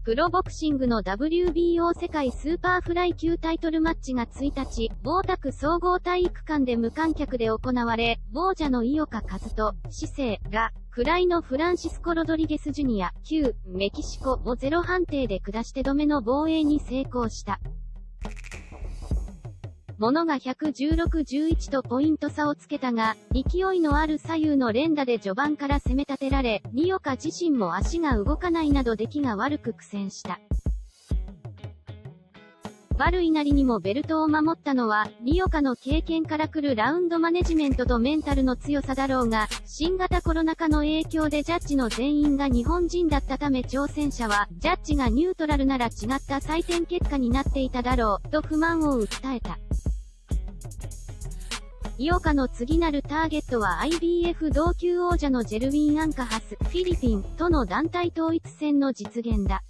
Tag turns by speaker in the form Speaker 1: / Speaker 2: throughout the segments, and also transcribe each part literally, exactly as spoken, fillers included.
Speaker 1: プロボクシングの ダブリュービーオー 世界スーパーフライ級タイトルマッチがついたち、大田区総合体育館で無観客で行われ、王者の井岡一翔、志勢が、位のフランシスコ・ロドリゲス・ジュニア、旧メキシコをゼロ判定で下して止めの防衛に成功した。モノがひゃくじゅうろくたいじゅういちとポイント差をつけたが、勢いのある左右の連打で序盤から攻め立てられ、井岡自身も足が動かないなど出来が悪く苦戦した。悪いなりにもベルトを守ったのは、井岡の経験から来るラウンドマネジメントとメンタルの強さだろうが、新型コロナ禍の影響でジャッジの全員が日本人だったため挑戦者は、ジャッジがニュートラルなら違った採点結果になっていただろう、と不満を訴えた。井岡の次なるターゲットは アイビーエフ 同級王者のジェルウィン・アンカハス、フィリピンとの団体統一戦の実現だ。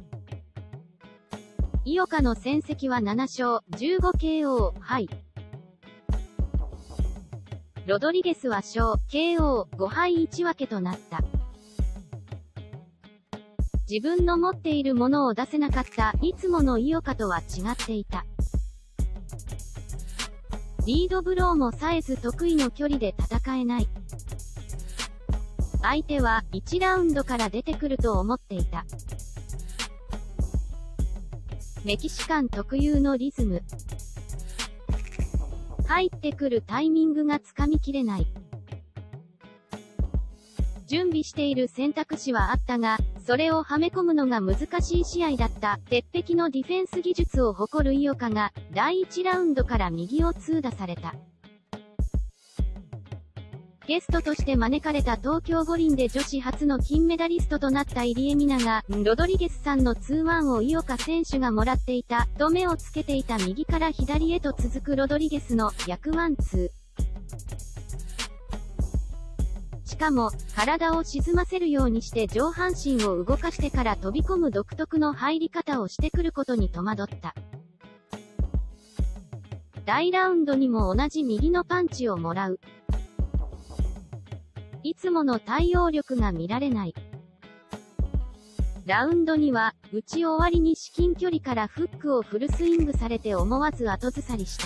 Speaker 1: 井岡の戦績はななしょう、じゅうごケーオー、敗。ロドリゲスは勝、ケーオー、ごはいいち分けとなった。自分の持っているものを出せなかった、いつもの井岡とは違っていた。リードブローも冴えず得意の距離で戦えない。相手はいちラウンドから出てくると思っていた。メキシカン特有のリズム。入ってくるタイミングがつかみきれない。準備している選択肢はあったが、それをはめ込むのが難しい試合だった。鉄壁のディフェンス技術を誇る井岡が、だいいちラウンドから右を痛打された。ゲストとして招かれた東京五輪で女子初の金メダリストとなった入江美奈が、ロドリゲスさんのツーワンを井岡選手がもらっていた、と目をつけていた右から左へと続くロドリゲスの逆ワンツー。しかも、体を沈ませるようにして上半身を動かしてから飛び込む独特の入り方をしてくることに戸惑った。だいラウンドにも同じ右のパンチをもらう。いつもの対応力が見られない。ラウンドには、打ち終わりに至近距離からフックをフルスイングされて思わず後ずさりした。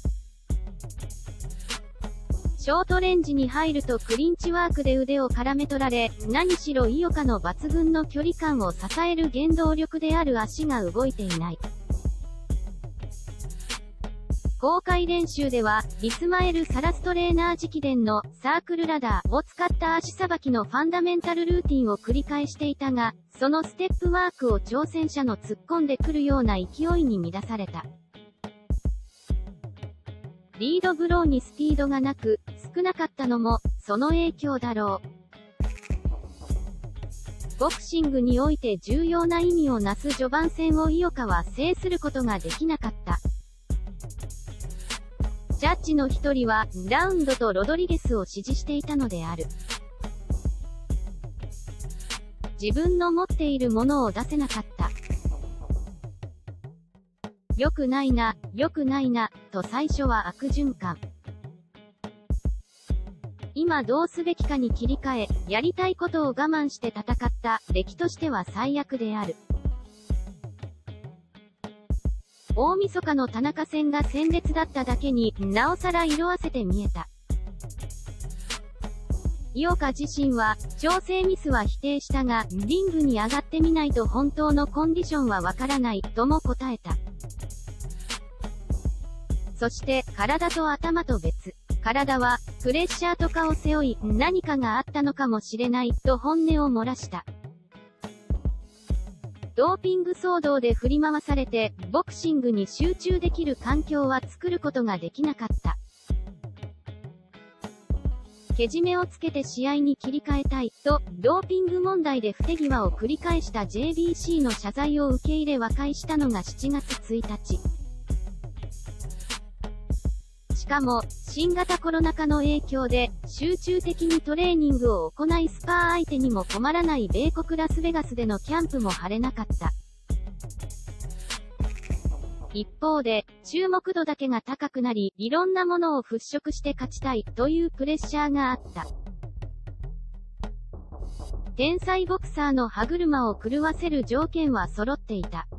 Speaker 1: ショートレンジに入るとクリンチワークで腕を絡め取られ、何しろ井岡の抜群の距離感を支える原動力である足が動いていない。公開練習では、イスマエル・サラストレーナー直伝のサークルラダーを使った足さばきのファンダメンタルルーティンを繰り返していたが、そのステップワークを挑戦者の突っ込んでくるような勢いに乱された。リードブローにスピードがなく、少なかったのも、その影響だろう。ボクシングにおいて重要な意味をなす序盤戦を井岡は制することができなかった。ジャッジの一人は、ラウンドとロドリゲスを支持していたのである。自分の持っているものを出せなかった。良くないな、良くないな、と最初は悪循環。今どうすべきかに切り替え、やりたいことを我慢して戦った、出来としては最悪である。大晦日の田中戦が鮮烈だっただけに、なおさら色あせて見えた。井岡自身は、調整ミスは否定したが、リングに上がってみないと本当のコンディションはわからない、とも答えた。そして、体と頭と別。体は、プレッシャーとかを背負い、何かがあったのかもしれない、と本音を漏らした。ドーピング騒動で振り回されて、ボクシングに集中できる環境は作ることができなかった。けじめをつけて試合に切り替えたい、と、ドーピング問題で不手際を繰り返した ジェービーシー の謝罪を受け入れ和解したのがしちがつついたち。しかも、新型コロナ禍の影響で、集中的にトレーニングを行いスパー相手にも困らない米国ラスベガスでのキャンプも晴れなかった。一方で、注目度だけが高くなり、いろんなものを払拭して勝ちたい、というプレッシャーがあった。 天才ボクサーの歯車を狂わせる条件は揃っていた。